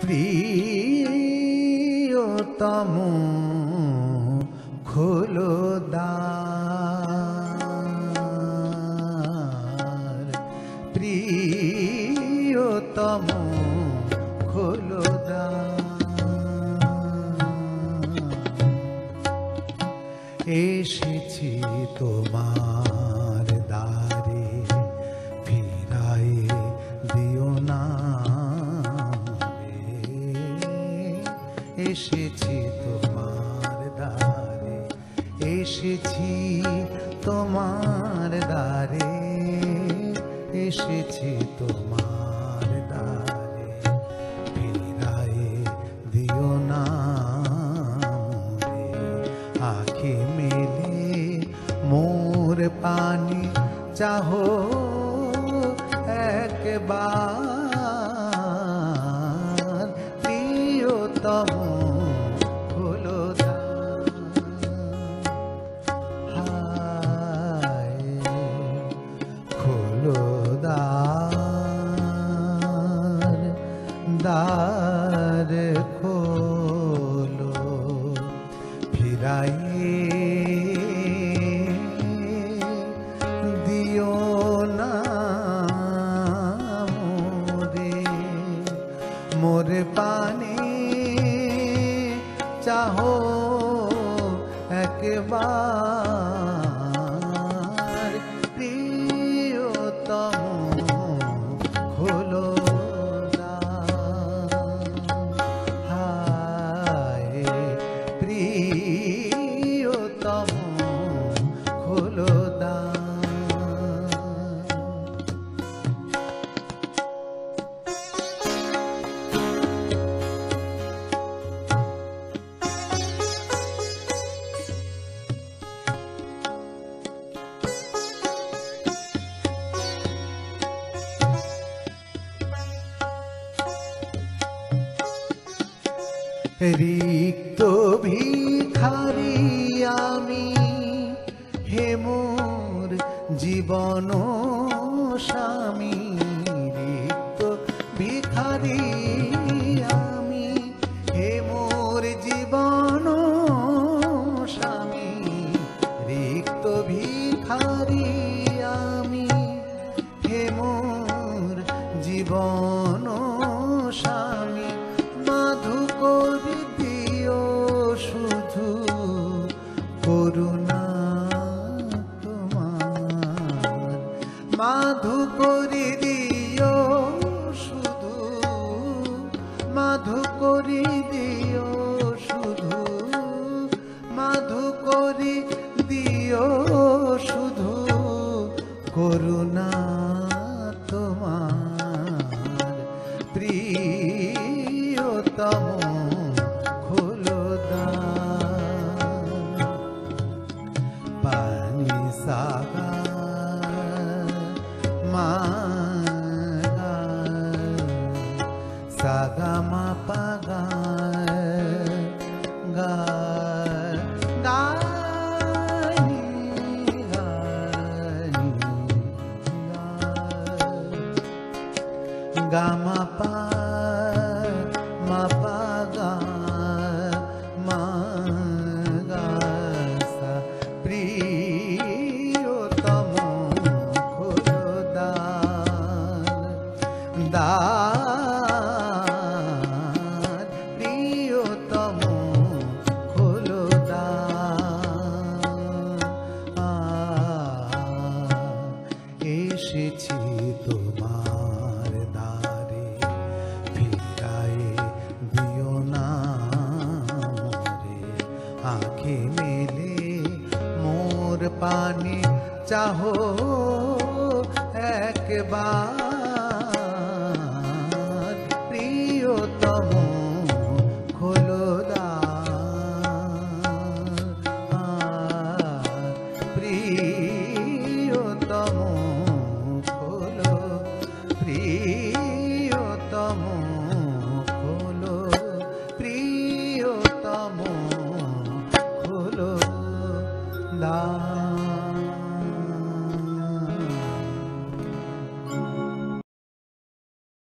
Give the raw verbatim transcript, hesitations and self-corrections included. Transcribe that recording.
প্রিয়তম খোলো দ্বার, প্রিয়তম খোলো দ্বার। এসেছি তোমার দ্বারে, ফিরাই দিও না রে। এসেছি তোমার দ্বারে, এসেছি তোমার দ্বারে, এসেছি তোমার দ্বারে, ফিরাই দিও না রে। আঁখি মেলে মোর পানি চাহো একবার, প্রিয়তম খোলো দ্বার। হায় খোলো দ্বার, দ্বার খোলো, ফিরাই দিও না মোরে। মোরে পানি চাহো একবার, প্রিয়তম খোলো দ্বার। হায় প্রিয়তম খোলো দ্বার। রিক্ত ভিখারি আমি, হে মোর জীবন স্বামী। রিক্ত ভিখারি আমি, হে মোর জীবন স্বামী। রিক্ত ভিখারি আমি, হে মোর জীবন স্বামী। মাধু করে দিও শুধু করুণা তোমার, মাধু করে দিও শুধু, মাধু করে দিও শুধু, মাধু করে দিও শুধু করুণা তোমার, প্রিয়তম খোলো দ্বার। পানি সাগা মা গা, সাগা মা পা গা, গা গা নি গা নি গা, গা মা পা মা পা গা, মা গা সা, প্রিয়তম খোলো দ্বার। দ্বার প্রিয়তম খোলো দ্বার। এসেছি তোমার দ্বারে, ফিরাই দিও না মোরে। আঁখি মেলে মোর পানি চাহো একবার,